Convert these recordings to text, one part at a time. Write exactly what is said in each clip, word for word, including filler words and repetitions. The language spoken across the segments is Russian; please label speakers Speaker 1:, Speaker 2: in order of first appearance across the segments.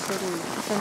Speaker 1: вторую. Там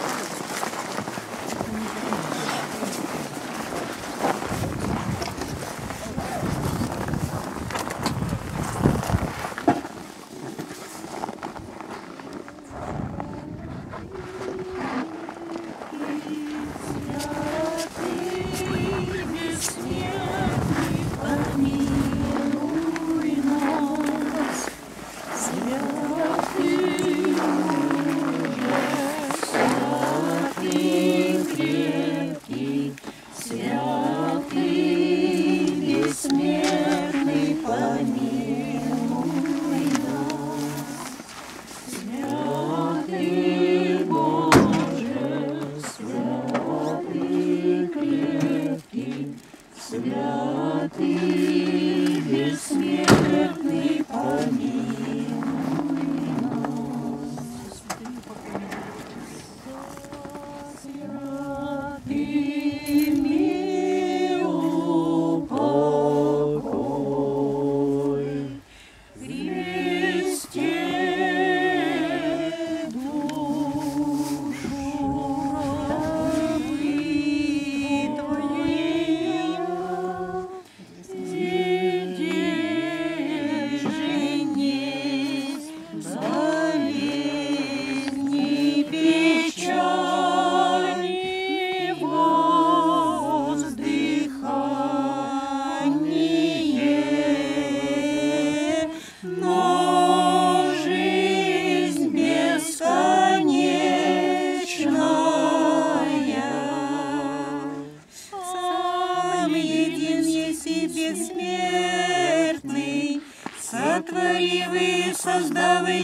Speaker 2: бессмертный, сотворивый, создавый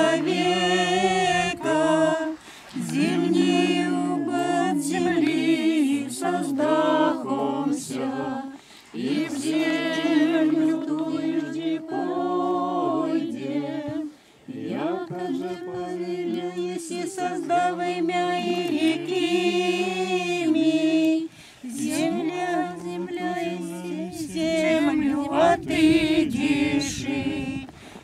Speaker 2: человека, земнию от земли создахомся, и в землю тужди пойдем, яко же повелел, еси создавай мя и реки ми, земля, земля, и землю отыдиши,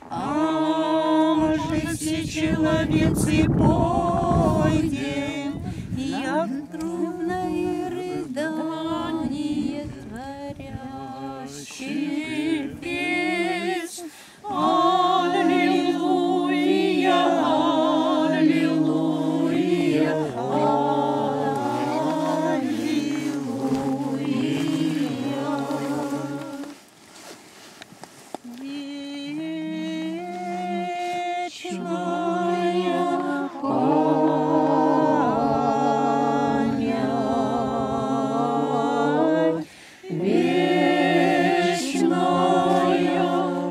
Speaker 2: а же все человецы пойдем, як трубное рыдание творящий песнь. Аллилуйя, аллилуйя, аллилуйя. Вечная память, вечная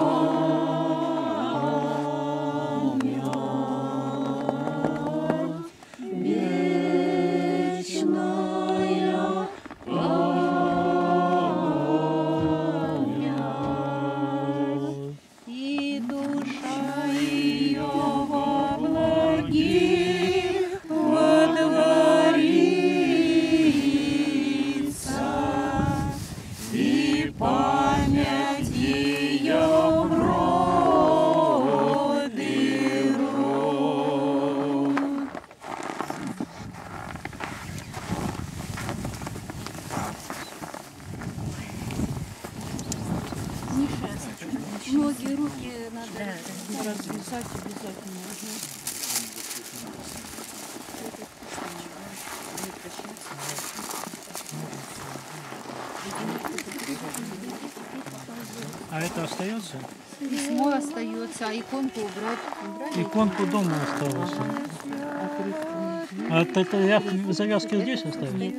Speaker 2: память, вечная память, и душа ее во благих водворится, и память ее в роды род.
Speaker 1: ноги, руки надо
Speaker 3: Развязать обязательно.
Speaker 4: А это остается?
Speaker 1: Письмо остается, а иконку убрать. Убрали?
Speaker 4: Иконку дома осталось. А это, это я завязки здесь оставил?
Speaker 1: Убирай,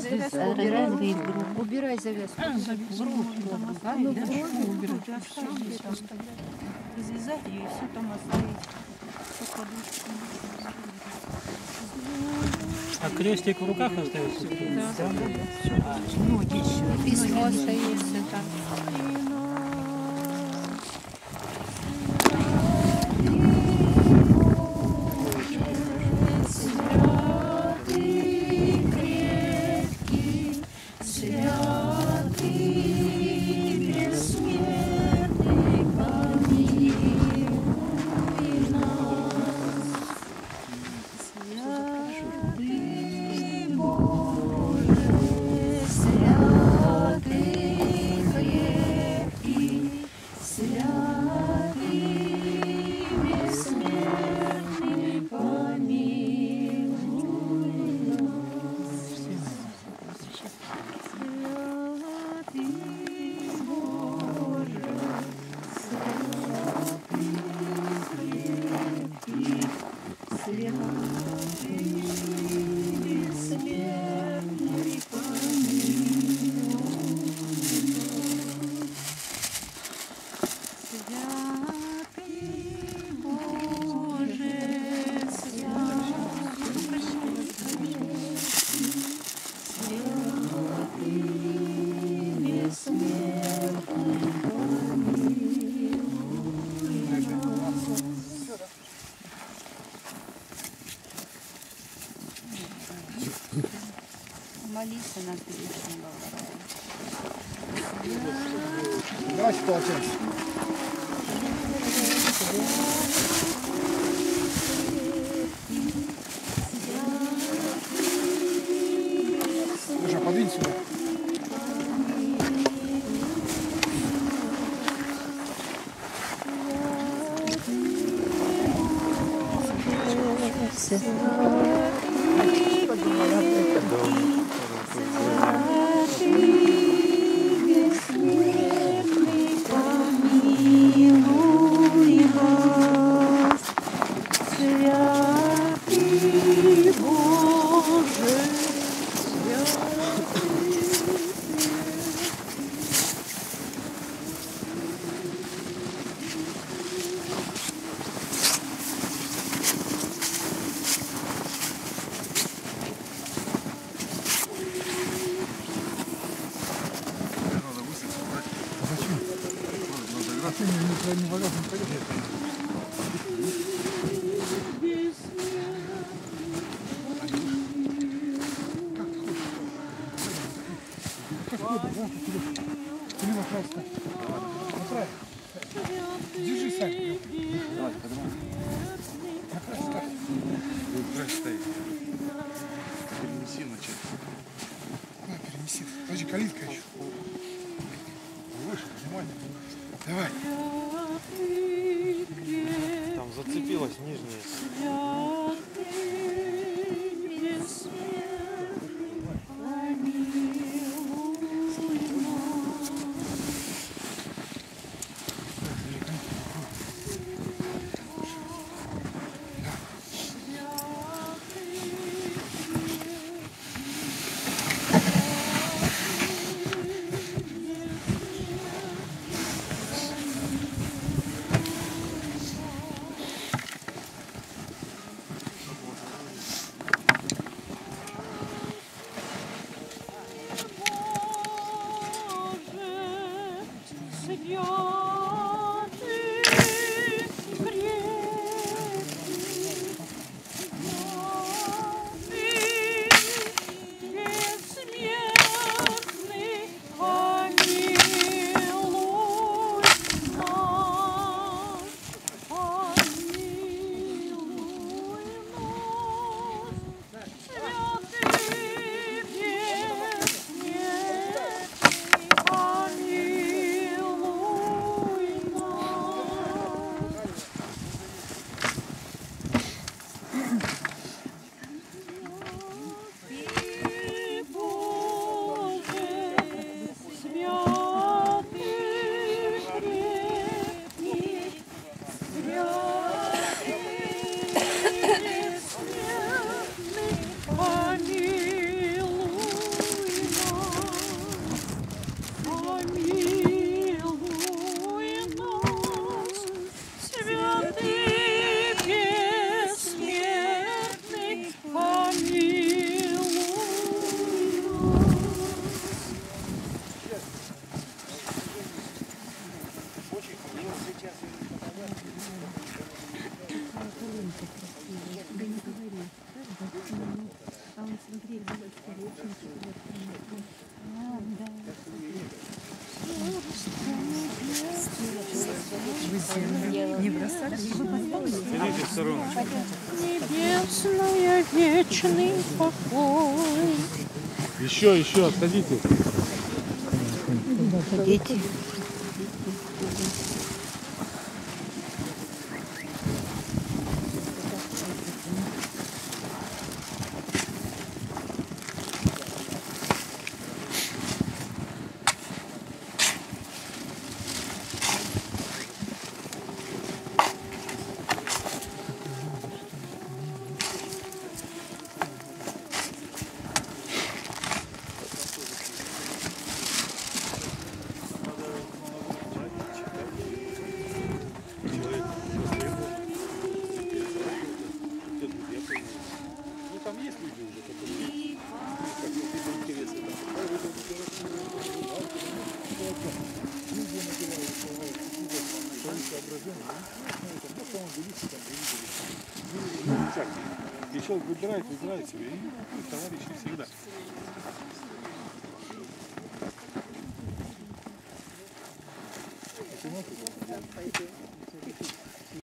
Speaker 1: убирай завязку. А, ну,
Speaker 3: Убирать. Развязать ее и все там оставить.
Speaker 4: А крестик в руках остается?
Speaker 1: письмо остается там. Молиться над грешным.
Speaker 5: Давайте полотенце. Слушай, подвинь сюда. Держи, Сань. Давай, поднимай. Край стоит. Перенеси начать. На, перенеси. Подожди, калитка еще. Выше, поднимай. Давай.
Speaker 2: Там зацепилась нижняя.
Speaker 1: Не бросали?
Speaker 2: Идите в сторону.
Speaker 3: Небесная вечный покой.
Speaker 2: Еще, еще, отходите.
Speaker 1: Ходите.
Speaker 5: рюкзак. И человек выбирает, выбирает себе, и ну, товарищи всегда. Ты можешь это?